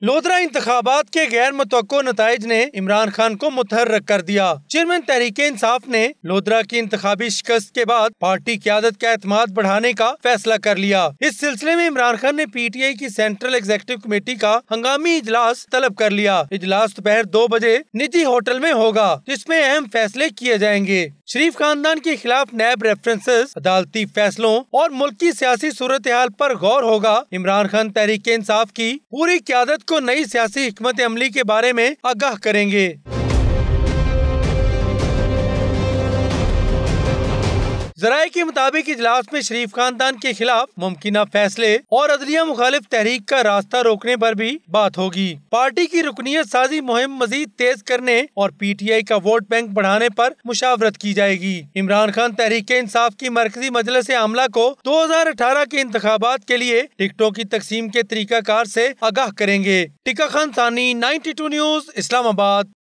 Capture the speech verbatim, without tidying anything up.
लोधरा इंतखाबात के गैर मुतवक्को नताइज ने इमरान खान को मुतहर्रिक कर दिया। चेयरमैन तहरीक इंसाफ ने लोधरा की इंतखाबी शिकस्त के बाद पार्टी क़यादत का एतमाद बढ़ाने का फैसला कर लिया। इस सिलसिले में इमरान खान ने पीटीआई की सेंट्रल एग्जीक्यूटिव कमेटी का हंगामी इजलास तलब कर लिया। इजलास दोपहर दो बजे निजी होटल में होगा, जिसमें अहम फैसले किए जाएंगे। शरीफ खानदान के खिलाफ नैब रेफरेंसेस, अदालती फैसलों और मुल्क की सियासी सूरत हाल पर गौर होगा। इमरान खान तहरीक इंसाफ की पूरी क़यादत को नई सियासी हिकमत अमली के बारे में आगाह करेंगे। ज़राए के मुताबिक इजलास में शरीफ खानदान के खिलाफ मुमकिना फैसले और अदलिया मुखालिफ तहरीक का रास्ता रोकने पर भी बात होगी। पार्टी की रुकनियत साजी मुहिम मजीद तेज करने और पीटीआई का वोट बैंक बढ़ाने पर मुशावरत की जाएगी। इमरान खान तहरीक इंसाफ की मरकजी मजलिस आमला को दो हजार अठारह के इंतखाबात के लिए टिकटों की तकसीम के तरीकाकार से आगाह करेंगे। टिका खान सानी, नाइन्टी टू न्यूज़ इस्लामाबाद।